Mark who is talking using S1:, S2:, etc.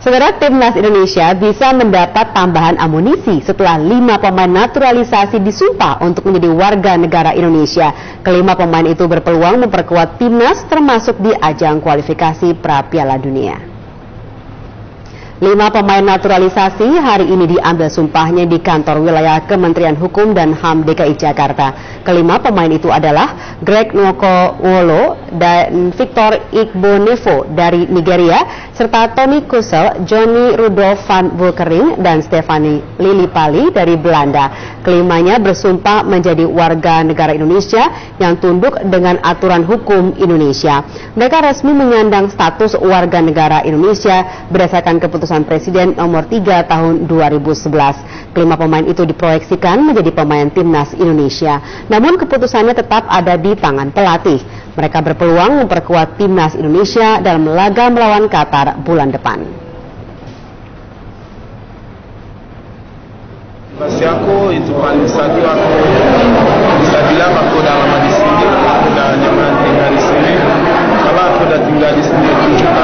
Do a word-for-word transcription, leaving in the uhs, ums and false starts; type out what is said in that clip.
S1: Saudara, Timnas Indonesia bisa mendapat tambahan amunisi setelah lima pemain naturalisasi disumpah untuk menjadi warga negara Indonesia. Kelima pemain itu berpeluang memperkuat timnas termasuk di ajang kualifikasi pra Piala Dunia. Lima pemain naturalisasi hari ini diambil sumpahnya di kantor wilayah Kementerian Hukum dan H A M D K I Jakarta. Kelima pemain itu adalah Greg Nwokowolo dan Victor Igbonevo dari Nigeria, serta Tony Kusel, Johnny Rudolf van Vulkering, dan Stefanie Lillipali dari Belanda. Kelimanya bersumpah menjadi warga negara Indonesia yang tunduk dengan aturan hukum Indonesia. Mereka resmi menyandang status warga negara Indonesia berdasarkan keputusan Presiden nomor tiga tahun dua ribu sebelas. Kelima pemain itu diproyeksikan menjadi pemain timnas Indonesia. Namun keputusannya tetap ada di tangan pelatih. Mereka berpeluang memperkuat timnas Indonesia dalam laga melawan Qatar bulan depan.
S2: Masih aku itu paling satu aku bisa bilang aku udah lama di sini, aku udah nyaman tinggal di sini. Kalau aku udah tinggal di sini